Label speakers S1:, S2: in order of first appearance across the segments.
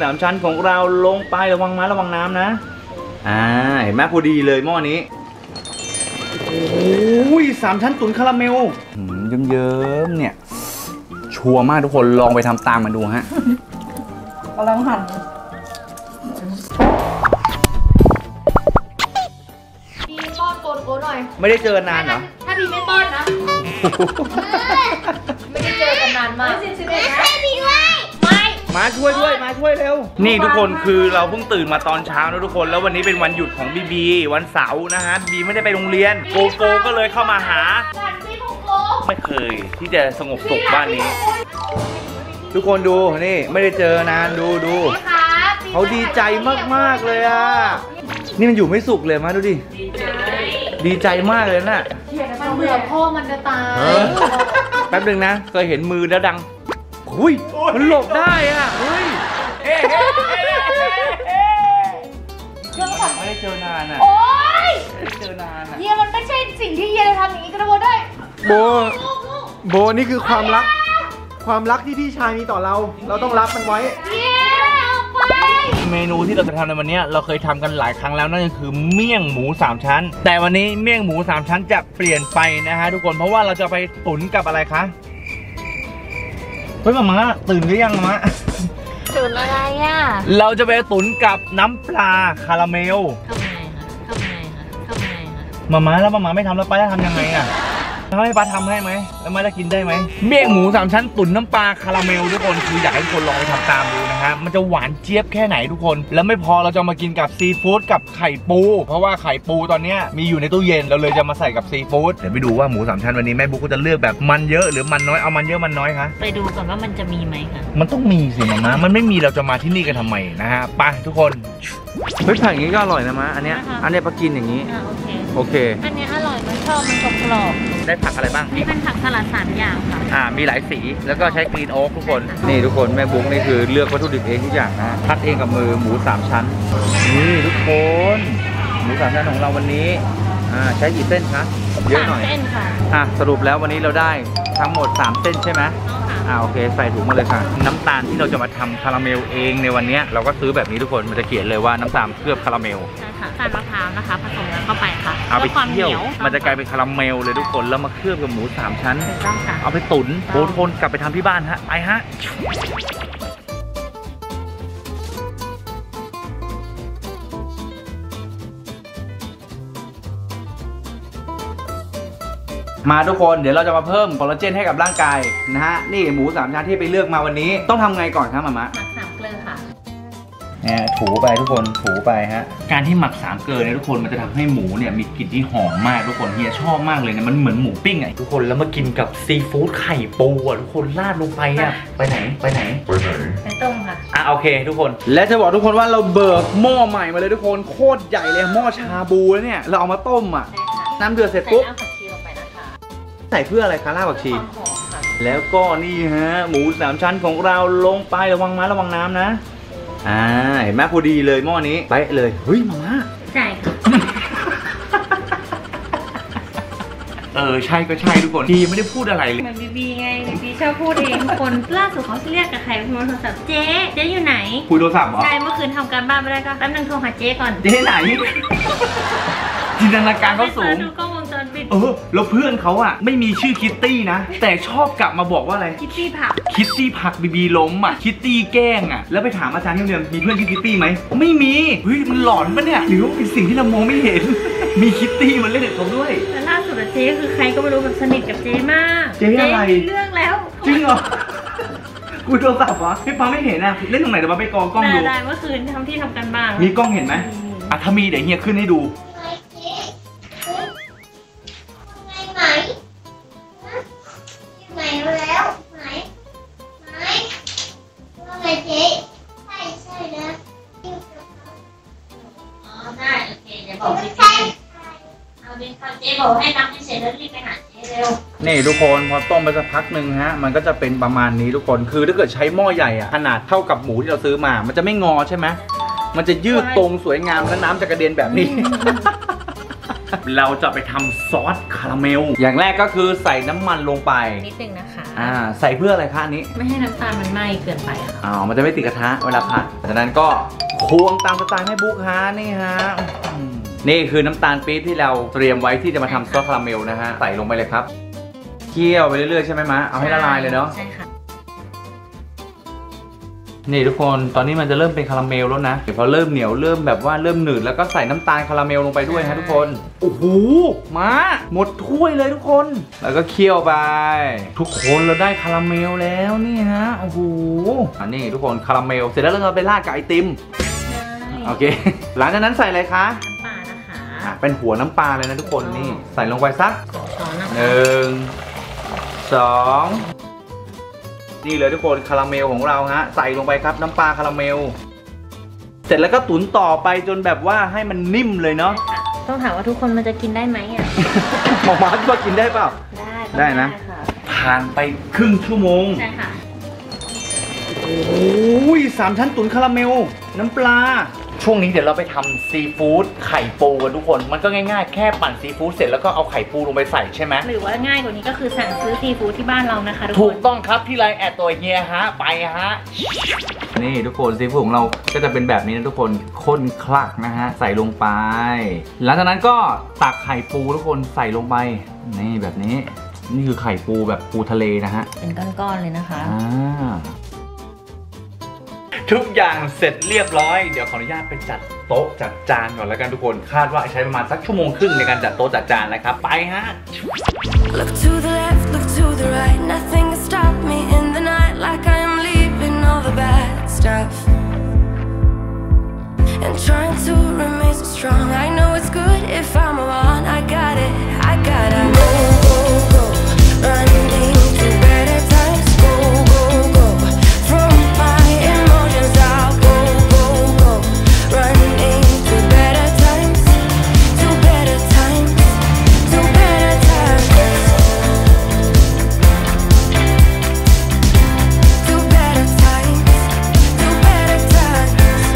S1: 3 ชั้นของเราลงไประวังระวังน้ำนะเห็นไหมพอดีเลยหม้อนี้โอ้ย3 ชั้นตุ๋นคาราเมลเยิ้มๆเนี่ยชัวร์มากทุกคนลองไปทำตามมันดูฮะ
S2: กำลังหั่นพี่ป้อนโกหน่อย
S1: ไม่ได้เจอนานเหรอ
S2: ถ้าพี่ไม่ป้อนนะไม่ได้เจอกันนานมากไม่
S1: มาช่วยด้วยมาช่วยเร็วนี่ทุกคนคือเราเพิ่งตื่นมาตอนเช้านะทุกคนแล้ววันนี้เป็นวันหยุดของบีวันเสาร์นะฮะบีไม่ได้ไปโรงเรียนโกโก้ก็เลยเข้ามาหาไม่เคยที่จะสงบสุขบ้านนี้ทุกคนดูนี่ไม่ได้เจอนานดูเขาดีใจมากๆเลยอ่ะนี่มันอยู่ไม่สุขเลยมาดูดิดีใจมากเลยน่ะ
S2: มันเบื่อพ่อมันจะตาย
S1: แป๊บนึงนะเคยเห็นมือแล้วดังหุยมันหลบได้อ่ะเฮ้ยไม่ได้เจอนานอ่ะ
S2: โอ๊ย
S1: ไม่ได้เจอนานอ่ะ
S2: เฮียมันไม่ใช่สิ่งที่เฮียจะทำอย่างนี้กระโดดได้
S3: โบนี่คือความรักที่พี่ชายมีต่อเราต้องรับมันไว้
S1: เมนูที่เราจะทำในวันนี้เราเคยทำกันหลายครั้งแล้วนั่นก็คือเมี่ยงหมู3 ชั้นแต่วันนี้เมี่ยงหมู3 ชั้นจะเปลี่ยนไปนะฮะทุกคนเพราะว่าเราจะไปตุ๋นกับอะไรคะเฮ้ยมาตื่นหรือยังมา
S2: ตุ๋นอะไรอ่ะ
S1: เราจะไปตุ๋นกับน้ำปลาคาราเมล
S2: ทำไงคะ
S1: มาแล้วมาไม่ทำแล้วป้าจะทำยังไงอ่ะให้ป้าทำให้ไหมแล้วมาจะกินได้ไหมเมี่ยงหมู3 ชั้นตุ๋นน้ำปลาคาราเมลทุกคนคืออยากให้ทุกคนลองไปทำตามดูนะฮะมันจะหวานเจี๊ยบแค่ไหนทุกคนแล้วไม่พอเราจะมากินกับซีฟู้ดกับไข่ปูเพราะว่าไข่ปูตอนนี้มีอยู่ในตู้เย็นเราเลยจะมาใส่กับซีฟู้ดเดี๋ยวไปดูว่าหมู3 ชั้นวันนี้แม่บุ๊กจะเลือกแบบมันเยอะหรือมันน้อยเอามันเยอะมันน้อยคะ
S2: ไปดูก่อนว่ามันจะมีไหมคะ
S1: มันต้องมีสิมามันไม่มีเราจะมาที่นี่กันทำไมนะฮะไปทุกคนเฮ้ยผักอย่างนี้ก็อร่อยนะมะอันเนี้ยปลากินอย่างนี้โอเค
S2: อันนี้อร่อยมันชอบมันกรอบ
S1: ได้ผักอะไรบ้าง
S2: นี่เป็นผักสลัด3 อย่างค่ะ
S1: มีหลายสีแล้วก็ใช้กรีนโอ๊กทุกคนนี่ทุกคนแม่บุ๊กนี่คือเลือกวัตถุดิบเองทุกอย่างนะคัดเองกับมือหมู3 ชั้นนี่ทุกคนหมู3 ชั้นของเราวันนี้ใช้กี่เส้นคะเยอะหน่อย
S2: 3 เส้นค่ะ
S1: สรุปแล้ววันนี้เราได้ทั้งหมด3 เส้นใช่ไหมโอเคใส่ถุงมาเลยค่ะน้ำตาลที่เราจะมาทำคาราเมลเองในวันนี้เราก็ซื้อแบบนี้ทุกคนมันจะเขียนเลยว่าน้ำตาลเคลือบคาราเมล
S2: ใช่ค่ะน้ำมะพร้าวนะคะผสมกันเข้าไปค่ะ
S1: เอาไปเคี่ยวมันจะกลายเป็นคาราเมลเลยทุกคนแล้วมาเคลือบกับหมู3 ชั้นเอาไปตุ๋นโทุกคนกลับไปทำที่บ้านฮะไปฮะมาทุกคนเดี๋ยวเราจะมาเพิ่มคอลลาเจนให้กับร่างกายนะฮะนี่หมู3 ชั้นที่ไปเลือกมาวันนี้ต้องทำไงก่อนครับมามะ
S2: หมัก3 เกลือค่ะ
S1: ถูไปทุกคนถูไปฮะการที่หมัก3 เกลือเนี่ยทุกคนมันจะทำให้หมูเนี่ยมีกลิ่นที่หอมมากทุกคนเฮียชอบมากเลยนะมันเหมือนหมูปิ้งไงทุกคนแล้วมากินกับซีฟู้ดไข่ปูทุกคนราดลงไปไปไหน
S2: ไปต้มค่ะ
S1: โอเคทุกคนและจะบอกทุกคนว่าเราเบิกหม้อใหม่มาเลยทุกคนโคตรใหญ่เลยหม้อชาบูแล้วเนี่ยเราเอามาต้มน้ำเดือดเสร็จปุ๊บใส่เพื่ออะไรคะรากผักชีแล้วก็นี่ฮะหมู3 ชั้นของเราลงไประวังน้ำนะเห็นไหมพอดีเลยหม้อนี้ไปเลยเฮ้ยมา
S2: ใช่
S1: ใช่ก็ใช่ทุกคนพี่ไม่ได้พูดอะไรเลย
S2: เหมือนบีไงบีชอบพูดเองคนล่าสุดเขาเรียกกับใครคุยโทรศัพท์เจ๊อยู่ไหน
S1: คุยโทรศัพท์เหรอ
S2: ใช่เมื่อคืนทำการบ้านไม่ได้ก็แป๊บนึงโทรหาเจ๊ก่อน
S1: เจ๊ไหนจินตนาการเขาสูงแล้วเพื่อนเขาไม่มีชื่อคิตตี้นะแต่ชอบกลับมาบอกว่าอะไร
S2: คิตตี้
S1: ผักบีล้มคิตตี้แกล้งแล้วไปถามอาจารย์ที่โรงเรียนมีเพื่อนชื่อคิตตี้ไหมไม่มีเฮ้ยมันหลอนปะเนี่ยหรือว่าเป็นสิ่งที่เรามองไม่เห็นมีคิตตี้มันเล่นกับเขาด้วย
S2: แต่ล่าสุดเจ๊คือใครก็ไม่รู้แบบสนิทกับเจ๊มาก
S1: เจ๊อะไร
S2: เรื่องแล้ว
S1: จริงเหรอคุยโทรศัพท์เหรอพี่ป๊าไม่เห็นเล่นตรงไหนเดี๋ยวมาไปกล้องดู
S2: ได้เมื่อคืนที่ทำกันบ้าง
S1: มีกล้องเห็นไหมถ้ามีเดี๋ยวเฮียขึ้นให้ดู
S4: แล้วไหนว่าไงเจ๊ใช่นะ
S2: ได้โอเคเดี๋ยวบอกพี่เอาดิค่ะเจ๊บอกให้นับให้เสร็จแล้วรีบไปหาเจ๊เร็ว
S1: นี่ทุกคนพอต้มไปสักพักหนึ่งฮะมันก็จะเป็นประมาณนี้ทุกคนคือถ้าเกิดใช้หม้อใหญ่ขนาดเท่ากับหมูที่เราซื้อมามันจะไม่งอใช่ไหมมันจะยืดตรงสวยงามและน้ำจะกระเด็นแบบนี้เราจะไปทำซอสคาราเมลอย่างแรกก็คือใส่น้ำมันลงไป
S2: นิดนึงนะคะ
S1: ใส่เพื่ออะไรคะอันนี้
S2: ไม่ให้น้ำตาลมันไหม้เกินไปค่ะ
S1: มันจะไม่ติดกระทะเวลาผัดจากนั้นก็ควงตามสไตล์แม่บุ๊กฮะนี่ฮะนี่คือน้ำตาลปี๊บที่เราเตรียมไว้ที่จะมาทำซอสคาราเมลนะฮะใส่ลงไปเลยครับเคี่ยวไปเรื่อยๆใช่ไหมมะเอาให้ละลายเลยเนาะ
S2: ใช่ค่ะ
S1: นี่ทุกคนตอนนี้มันจะเริ่มเป็นคาราเมลแล้วนะเดี๋ยวพอเริ่มเหนียวเริ่มแบบว่าเริ่มหนืดแล้วก็ใส่น้ำตาลคาราเมลลงไปด้วยฮะทุกคนโอ้โหมาหมดถ้วยเลยทุกคนแล้วก็เคี่ยวไปทุกคนเราได้คาราเมลแล้วนี่ฮะโอ้โหนี่ทุกคนคาราเมลเสร็จแล้วเราจะไปราดกับไอติมโอเคหลังจากนั้นใส่อะไรคะ
S2: น้ำปลานะคะ
S1: เป็นหัวน้ำปลาเลยนะทุกคนนี่ใส่ลงไปสัก
S2: ช้อนนะคะ
S1: 1 2นี่เลยทุกคนคาราเมลของเราฮะใส่ลงไปครับน้ำปลาคาราเมลเสร็จแล้วก็ตุ๋นต่อไปจนแบบว่าให้มันนิ่มเลยเนาะ
S2: ต้องถามว่าทุกคนมันจะกินได้ไหมอ่ะ
S1: หมอมาคิดว่ากินได้เปล่า ได้นะ
S2: ค่ะ
S1: ผ่านไปครึ่งชั่วโมง
S2: ใช่ค่ะ
S1: โอ้ย3 ชั้นตุ๋นคาราเมลน้ำปลาช่วงนี้เดี๋ยวเราไปทำซีฟู้ดไข่ปูกันทุกคนมันก็ง่ายๆแค่ปั่นซีฟู้ดเสร็จแล้วก็เอาไข่ปูลงไปใส่ใช่ไหม
S2: หรือว่าง่ายกว่านี้ก็คือสั่งซื้อซีฟู้ดที่บ้านเรานะคะทุก
S1: ถู
S2: ค
S1: ก
S2: น
S1: ต้องครับที่ไลน์แอดตัวเฮียฮะไปฮะนี่ทุกคนซีฟู้ดของเราก็จะเป็นแบบนี้นะทุกคนข้นคลักนะฮะใส่ลงไปหลังจากนั้นก็ตักไข่ปูทุกคนใส่ลงไปนี่แบบนี้นี่คือไข่ปูแบบปูทะเลนะฮะ
S2: เป็นก้อนๆเลยนะคะ
S1: ทุกอย่างเสร็จเรียบร้อยเดี๋ยวขออนุญาตไปจัดโต๊ะจัดจานก่อนแล้วกันทุกคนคาดว่าใช้ประมาณสักชั่วโมงครึ่งในการจัดโต๊ะจัดจานนะครับไปฮะ
S5: Look to the left, look to the right. Nothing can stop me in the night, like I am leaving all the bad stuff. And trying to remain so strong. I know it's good if I'm wrong. I got it, I gotta go, go, go. Running to better times. Go, go, go. From my emotions, I'll go, go, go. Running to better times, to better times, to better times. To better times, to better times,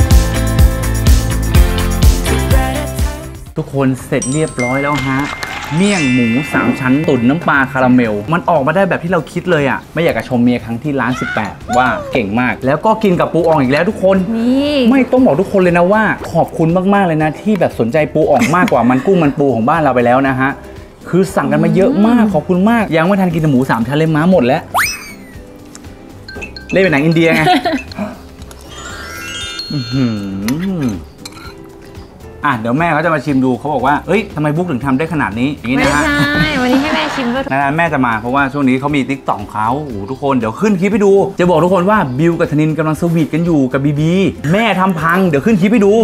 S5: to better times.
S1: ทุกคนเสร็จเรียบร้อยแล้วฮะเมี่ยงหมู3 ชั้นตุ๋นน้ำปลาคาราเมลมันออกมาได้แบบที่เราคิดเลยอ่ะไม่อยากจะชมเมียครั้งที่ร้าน18ว่าเก่งมากแล้วก็กินกับปูอ่องอีกแล้วทุกคน
S2: นี่
S1: ไม่ต้องบอกทุกคนเลยนะว่าขอบคุณมากๆเลยนะที่แบบสนใจปูอ่องมากกว่ามันกุ้งมันปูของบ้านเราไปแล้วนะฮะคือสั่งกันมาเยอะมากขอบคุณมากยังไม่ทันกินแต่หมู3 ชั้นเลยม้าหมดแล้วเล่นเป็นหนังอินเดียไง เดี๋ยวแม่เขาจะมาชิมดูเขาบอกว่าเอ้ยทำไมบุ๊กถึงทำได้ขนาดนี้อย่างนี้
S2: ไม่
S1: นะฮะ
S2: ใช่วันนี้ให้แม่ชิมด้วย
S1: นานๆแม่จะมาเพราะว่าช่วงนี้เขามีติ๊กต็อกเขาโอ้โหทุกคนเดี๋ยวขึ้นคลิปให้ดูจะบอกทุกคนว่าบิวกับธนินกำลังสวีทกันอยู่กับบีบีแม่ทำพังเดี๋ยวขึ้นคลิปให้ดู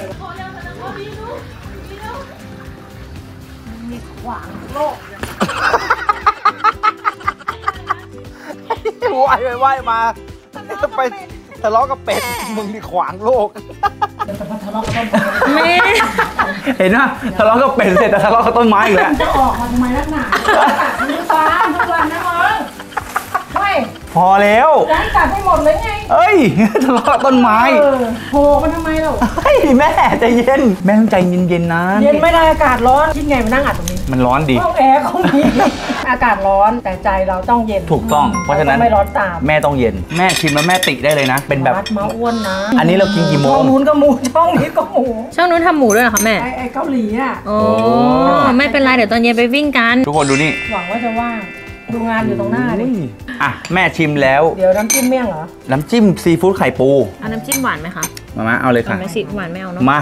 S1: ว่ายมาไปทะเลาะกับเป็ดมึงนี่ขวางโลก
S2: แม่
S1: เห็นไหมทะเลาะกับเป็ดเสร็จแต่ทะเลาะกับต้นไม้อีกแล้ว
S6: จะออกมาทำไมนักหนามือตาทุกวันนะมึงไม่
S1: พอแล้ว
S6: จะให้กัดให้หมดเลยไง
S1: เอ้ยทะเลาะกับต้นไม้
S6: โผล่มันทำไมเรา
S1: เฮ้ยแม่ใจเย็นแม่ต้องใจเย็นๆนะ
S6: เย็นไม่ได้อากาศร้อนคิดไงมานั่งอัดตรงนี้
S1: มันร้อนดี
S6: ห้องแอร์เขามีอากาศร้อนแต่ใจเราต้องเย็น
S1: ถูกต้องเพราะฉะนั้น
S6: ไม่ร้อนตาม
S1: แม่ต้องเย็นแม่ชิมแล้วแม่ติได้เลยนะเป็นแบบ
S6: วัดมาอ้วนนะ
S1: อันนี้เรากินกี่โมง
S6: ช่องนู้นก็หมูช่องนี้ก็หมู
S2: ช่องนู้นทำหมูด้วยเหรอคะแม่
S6: ไอ้เกาหลีอ่ะ
S2: โอ้ไม่เป็นไรเดี๋ยวตอนเย็นไปวิ่งกัน
S1: ทุกคนดูนี่
S6: หวังว่าจะว่างดูงานอยู่ตรงหน้าดิ
S1: อ่ะแม่ชิมแล้ว
S6: เดี๋ยวน้ำจิ้มเมี่ยงเหรอ
S1: น้ำจิ้มซีฟู้ดไข่ปู
S2: เอาน้ำจิ้มหวานไหมคะ
S1: มาเอาเลย
S2: เอา
S1: ค่ะ
S2: ไหมสิหวานไม่เอาเนาะ
S1: มา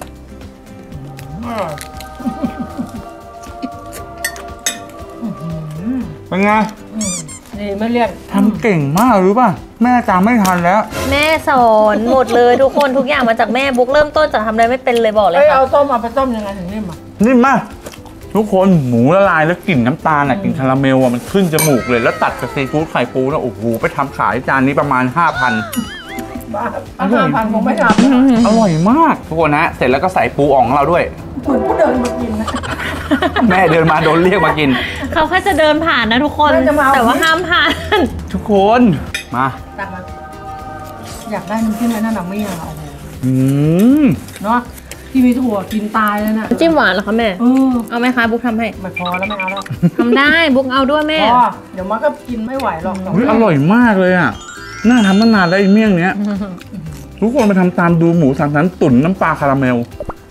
S1: เป็นไง
S6: นี่ไม่เรียก
S1: ทำเก่งมากรู้ป่ะแม่จำไม่ทันแล้ว
S2: แม่สอนหมดเลยทุกคนทุกอย่างมาจากแม่บุ๊กเริ่มต้นจากทำอะไรไม่เป็นเลยบอกเลย
S6: เอ้ย
S2: ค่ะ
S6: เอาต้มเอาไปต้มยังไงถึงนิ่มอ่ะ
S1: นี่มากทุกคนหมูละลายแล้วกลิ่นน้ำตาลอ่ะกลิ่นคาราเมลอ่ะมันขึ้นจมูกเลยแล้วตัดกับซีฟู้ดไข่ปูนะโอ้โหไปทำขายจานนี้ประมาณ 5,000
S6: บ้า5,000คงไม่ทำ
S1: อร่อยมากทุกคนนะเสร็จแล้วก็ใส่ปูอ่องของเราด้วย
S6: เหมือนผู้เดินมากินนะ
S1: แม่เดินมาโดนเรียกมากิน
S2: เขาแค่จะเดินผ่านนะทุกคน
S6: แม่จะมาเอา
S2: แต่ว่าห้ามผ่าน
S1: ทุกคนมา
S6: ตักมาอยากได้น้ำจิ้มไอ้นั่นน่ะเมี่ยงอ่ะโอ้โห
S1: อืม
S6: เนาะที่มีถั่วกินตายเลยน่ะ
S2: จิ้มหวานเหรอคะแม่
S6: เ
S2: เอาไหมคะบุ๊กทำให้
S6: ไม่พอแล้วไม่เอาแล้ว
S2: ทำได้บุ๊กเอาด้วยแม่
S6: พอเดี๋ยวมันก็กินไม่ไหวหรอก
S1: เฮ้ยอร่อยมากเลยอ่ะน่าทำตั้งนานแล้วไอ้เมี่ยงเนี้ยทุกคนมาทำตามดูหมูสามชั้นตุ๋นน้ำปลาคาราเมล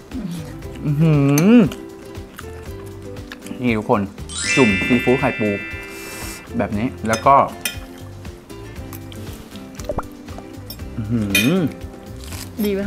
S1: นี่ทุกคนจุ่มซีฟู้ดไข่ปูแบบนี้แล้วก็
S2: ดีไหมคะ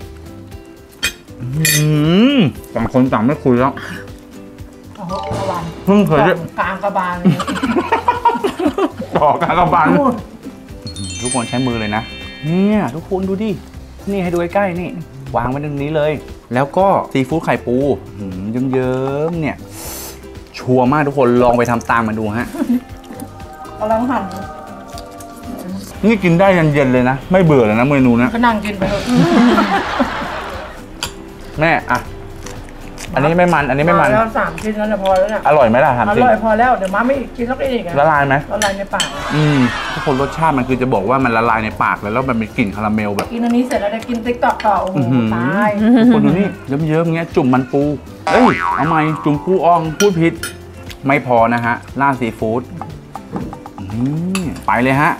S1: ต่างคนต่างไม่คุยแล้ว
S6: โอ้โหกระบาล
S1: เพิ่งเคยได้
S6: กลางกระบาลเลย
S1: ต่อกากบาลทุกคนใช้มือเลยนะเนี่ยทุกคนดูดินี่ให้ดูใกล้ๆนี่วางไว้ตรงนี้เลย แล้วก็ซีฟู้ดไข่ปูเยิ้มๆเนี่ยชัวร์มากทุกคนลองไปทำตามมาดูฮะ
S6: กำลังหั่น
S1: นี่กินได้เย็นๆเลยนะไม่เบื่อเลยนะเมนูนะ
S6: ก็นั่งกินไปเถอะ
S1: แม่อะอันนี้ไม่มันอันนี้ไม่มัน
S6: แล้ว3 ชิ้นนั้นพอแล้วเนี่ย
S1: อร่อยไหมล่ะถาม
S6: อ
S1: จริง
S6: ร่อยพอแล้วเดี๋ยวมาไม่กินแล้วก็อีก
S1: ละลายไหม
S6: ละลายในปาก
S1: ทุกคนรสชาติมันคือจะบอกว่ามันละลายในปากแล้วมันมีกลิ่นคาราเมลแบบ
S6: กินอันนี้เสร็จแล้วจะกินติ๊กต็อกต่อโอ้โหตาย
S1: ทุกคนดูนี่เยิ้มๆเงี้ยจุ่มมันปูเอ้ยเอาไหมจุ่มปูอ่องพูดผิดไม่พอนะฮะราดซีฟู้ดไปเลยฮะ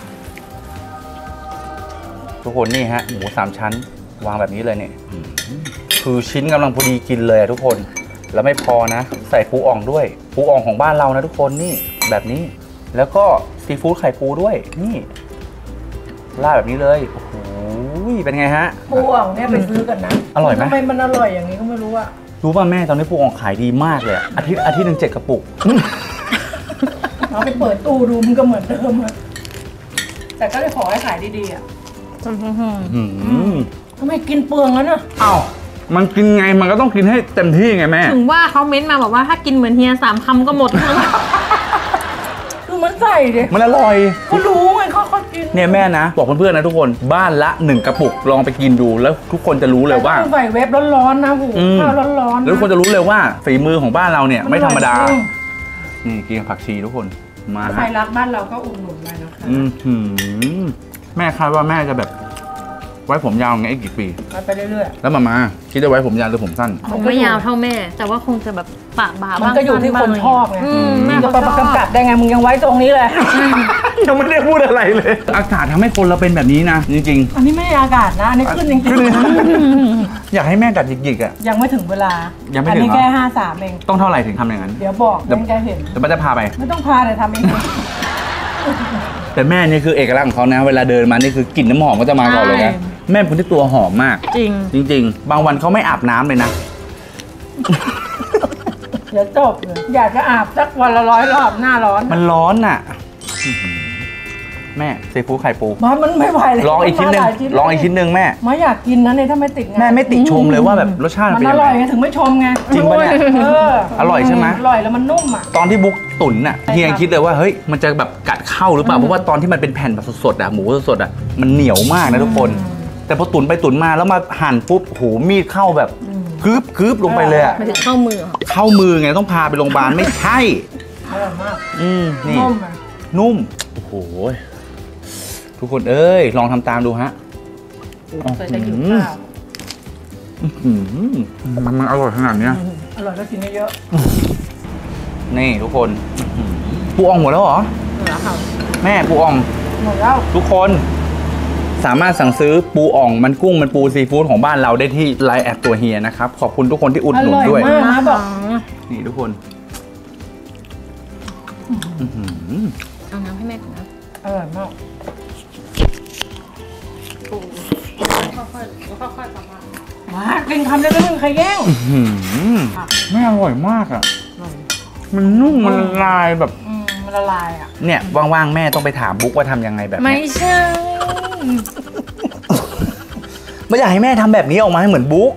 S1: ทุกคนนี่ฮะหมู3 ชั้นวางแบบนี้เลยเนี่ยคือชิ้นกำลังพอดีกินเลยทุกคนแล้วไม่พอนะใส่ปูอ่องด้วยปูอ่องของบ้านเรานะทุกคนนี่แบบนี้แล้วก็ซีฟู้ดไข่ปูด้วยนี่ราดแบบนี้เลยโอ้โหเป็นไงฮะ
S6: ปูอ่องเนี่ยไปซื้อกันนะ
S1: อร่อยไหม
S6: ทำไมมันอร่อยอย่างนี้ก็ไม่รู้อะ
S1: รู้ป่ะแม่ตอนนี้ปูอ่องขายดีมากเลยอะอาทิตย์หนึ่ง7 กระปุก
S6: เอาไปเปิดตู้ดูมันก็เหมือนเดิมอะแต่ก็เลยขอให้ขายดีๆอะทำไมกินเปลืองแล้วเนอะ
S1: เอ้ามันกินไงมันก็ต้องกินให้เต็มที่ไงแม่
S2: ถึงว่าเขาเม้นต์มาบอกว่าถ้ากินเหมือนเฮีย3 คำก็หมด
S6: คือมันใส่ดิ
S1: มันอร่อย
S6: ก็รู้ไงเขากิน
S1: เนี่ยแม่นะบอกเพื่อนๆนะทุกคนบ้านละ1 กระปุกลองไปกินดูแล้วทุกคนจะรู้เลยว่า
S6: ต้องใส่เวฟร้อนๆนะหูข้าวร้อนๆ
S1: แล้วทุกคนจะรู้เลยว่าฝีมือของบ้านเราเนี่ยไม่ธรรมดานี่กินกับผักชีทุกคนมา
S6: ใครรักบ้านเราก็อุดหนุนไปนะคะ
S1: แม่คาดว่าแม่จะแบบไว้ผมยาวไงอีกกี่ปี
S6: ไปเรื่อย
S1: แล้วมาคิดจะไว้ผมยาวหรือผมสั้น
S2: คงไม่ยาวเท่าแม่ แต่ว่าคงจะแบบปะบ่า
S6: ๆ
S2: บ้าง
S6: มันก็อยู่ที่คนชอบไง
S2: แม่
S6: จะ
S2: เขา
S6: ไป
S2: ชอบ
S6: กำกับได้ไงมึงยังไว้ตรงนี้เลย
S1: ยังไม่ได้พูดอะไรเลย อากาศทำให้คนเราเป็นแบบนี้นะ จริง
S6: อันนี้ไม่อากาศนะอันนี้ขึ้นจริง
S1: ๆ อยากให้แม่กัดหยิกๆอ่ะ
S6: ๆยังไม่ถึงเวลา
S1: ยังไม่
S6: อั
S1: ถึง
S6: นี้
S1: เหรอ
S6: แค่53เอง
S1: ต้องเท่าไหร่ถึงทำอย่างนั้น
S6: เดี๋ยวบอกเดี๋ยวแกเห็น
S1: แต่ป้าจะพาไป
S6: ไม่ต้องพาแต่ทำเอง
S1: แต่แม่นี่คือเอกลักษณ์ของเขานะ เวลาเดินมานี่คือกลิ่นน้ำหอมก็จะมาก่อนเลยนะ แม่เป็นคนที่ตัวหอมมาก
S2: จริง
S1: จริง ๆ บางวันเขาไม่อาบน้ำเลยนะ
S6: เดี๋ยวจบเลยอยากจะอาบสักวันละ100 รอบหน้าร้อน
S1: มันร้อนอ่ะแม่ซีฟู้ดไข่ปู
S6: มันไม่ไหวเลย
S1: ลองอีกชิ้นหนึ่ง
S6: มาหาย
S1: ลองอีกชิ้นหนึ่งแม่
S6: ไม่อยากกินนะเนี่ยถ้าไม่ติดงาน
S1: แม่ไม่ติชมเลยว่าแบบรสชาติ
S6: มัน
S1: เป็น
S6: อ
S1: ยัง
S6: ร่อย
S1: ไง
S6: ไงถึงไม่ชมไง
S1: จริงปะเนี่ย อร่อยใช่ไหม
S6: อร่อยแล้วมันนุ่มอ่ะ
S1: ตอนที่บุ๊กตุ๋นน่ะเฮียคิดเลยว่าเฮ้ยมันจะแบบกัดเข้าหรือเปล่าเพราะว่าตอนที่มันเป็นแผ่นแบบสดๆอ่ะหมูสดๆอ่ะมันเหนียวมากนะทุกคน แต่พอตุ๋นไปตุ๋นมาแล้วมาหั่นปุ๊บโหมีดเข้าแบบกึบลงไปเลยอ่ะ
S2: มันจะเข้ามือ
S1: เข้ามือไงต้องพาไปโรงพยาบาลไม่ใช่
S6: อร่อยมาก
S1: นี่
S6: นุ่มอ่ะ
S1: นุ่มโอ้โหทุกคนเอ้ยลองทำตามดูฮะ
S6: ใส่จะหิวข้าว
S1: มันอร่อยขนาดเนี้ย
S6: อร่อยก็กินเยอะ
S1: นี่ทุกคนปูอ่องหมดแล้วเหรอ
S6: ๆเหลือค่ะ
S1: แม่ปูอ่อง
S6: หมดแล้ว
S1: ทุกคนสามารถสั่งซื้อปูอ่องมันกุ้งมันปูซีฟู้ดของบ้านเราได้ที่ไลน์แอดตัวเฮียนะครับขอบคุณทุกคนที่อุดหนุนด้วย
S6: อร่อยมากนะบอก
S1: นี่ทุกคน
S2: เอาน้ำให้แม่ก่อนนะ
S6: อร่อยมาก
S2: ค่อยๆประมาณ
S6: มากินคำเดียวไม่มีใครแย่ง
S1: ไม่อร่อยมากอ่ะ มันนุ่มมันละลายแบบ
S6: มันละลายอ่ะ
S1: เนี่ยว่างๆแม่ต้องไปถามบุ๊กว่าทำยังไงแบบ
S2: ไม่
S1: เนี้ย
S2: ใช่
S1: ไม่อยากให้แม่ทำแบบนี้ออกมาให้เหมือนบุ๊ก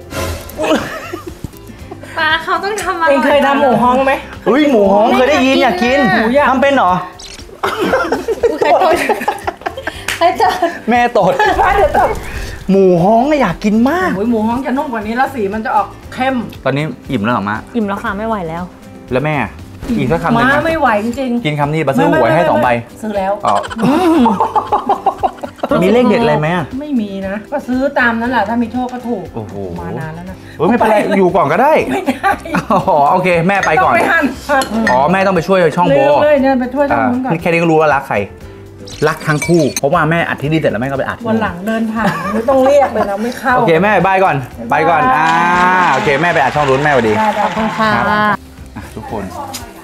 S2: ป้าเขาต้องทำอะไร
S6: เองเคยทำหมูฮ้องไหม
S1: เฮ้ยหมูฮ้องเคยได้ยินอยากกิน
S6: หมูย่าง
S1: ทำเป็นเหรอ
S2: ใครตดใครตด
S1: แม่ตด
S6: ป้าเดี๋ยวตบ
S1: หมูฮ้องอะอยากกินมาก
S6: โอ้ยหมูฮ้องจะนุ่มกว่านี้แล้วสีมันจะออกเข้ม
S1: ตอนนี้อิ่มแล้วเหรอมะ
S2: อิ่มแล้วค่ะไม่ไหวแล้ว
S1: แล้วแม่อีกสักคำหนึ่ง
S6: ม้า
S1: นะ
S6: ไม่ไหวจริง
S1: กินคำนี้มาซื้อหวยให้2 ใบ
S6: ซื้อแล้ว
S1: อ๋อมีเลขเด็ดอะไรไหมอ่ะ
S6: ไม่มีนะ ก็ซื้อตามนั้นแหละถ้ามีโชคก็ถูก
S1: โอ้โห
S6: มานานแล้วนะ
S1: เฮ้ยไม่เป็นไรอยู่ก่อนก็ได้
S6: ไม่ได้
S1: อ๋อโอเคแม่ไปก่อน
S6: ต้องไปหั่น
S1: อ๋อแม่ต้องไปช่วยช่องโบ
S6: เลยเนี่ยไปช่วยทำนู้นก่อน
S1: แค่นี้ก็รู้ว่ารักใครรักทั้งคู่เพราะว่าแม่อัดที่นี่เสร็จแล้วแม่ก็ไปอัดที่
S6: วันหลังเดินผ่านไม่ต้องเรียกเลยนะไม่เข้า
S1: โอเคแม่บายก่อนไปก่อนโอเคแม่ไปอัดช่องรุ่นแม่สวัสดี
S6: ได้ขอบคุณค่ะ
S1: อ่ะทุกคน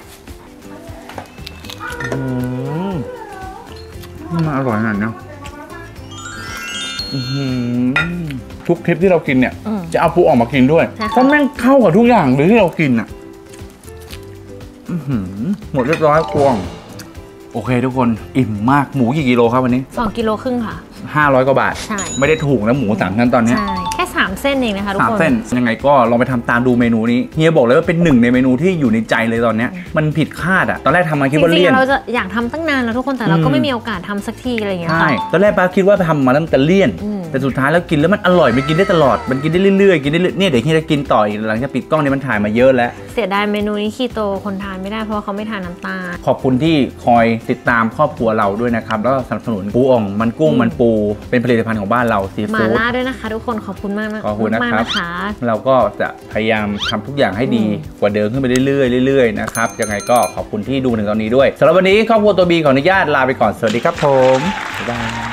S1: มันอร่อยขนาดนี้ทุกคลิปที่เรากินเนี่ยจะเอาปูออกมากินด้วยเพราะแม่งเข้ากับทุกอย่างเลยที่เรากินอ่ะหมดเรียบร้อยกวงโอเคทุกคนอิ่มมากหมูกี่กิโลครับวันนี้
S2: 2 กิโลครึ่งค่ะ
S1: 500 กว่าบาท
S2: ใช่
S1: ไม่ได้ถูกนะหมู3ชั้นตอนนี้
S2: ใช่ แค่ 3 เส้นเองนะคะทุก
S1: 3
S2: คน
S1: เส้นยังไงก็ลองไปทำตามดูเมนูนี้เฮียบอกเลยว่าเป็นหนึ่งในเมนูที่อยู่ในใจเลยตอนเนี้ยมันผิดคาดอ่ะตอนแรกทำมาคิดว่า
S2: จริ
S1: เลี่
S2: ง
S1: ยน
S2: ๆเราจะอยากทำตั้งนานแล้วทุกคนแต่เราก็ไม่มีโอกาสทำสักทีอะไรอย่างเงี้ย
S1: ใช่
S2: ค่ะ
S1: ตอนแรกป้าคิดว่าทำมาแล้วมันจะเลี่ยน แต่สุดท้ายแล้วกินแล้วมันอร่อยมันกินได้ตลอดมันกินได้เรื่อยๆกินได้เนี่ยเดี๋ยวเฮียจะกินต่ออีกหลังจากปิดกล้องเนี่ยมันถ่ายมาเยอะแล้ว
S2: เสียดายเมนูนี้คีโตคนทานไม่ได้เพราะว่าเขาไม่ทานน้ำตาล
S1: ขอบคุณที่คอยติดตามครอบครัวเราด้วยนะครับแล้วก็สนับสนุนปูอ่องมันกุ้งมันปูเป็นผลิตภัณฑ์ของบ้านเราซี
S2: หมา
S1: ฟู้ด
S2: ล่าด้วยนะคะทุกคนขอบคุณมากนะ
S1: ขอบคุณนะครับ
S2: มากนะคะ
S1: เราก็จะพยายามทำทุกอย่างให้ดีกว่าเดิมขึ้นไปเรื่อยๆเรื่อยๆนะครับยังไงก็ขอบคุณที่ดูถึงตอนนี้ด้วยสำหรับวันนี้ครอบครัวตัวบีขออนุญาตลาไปก่อนสวัสดีครับผมบ๊ายบาย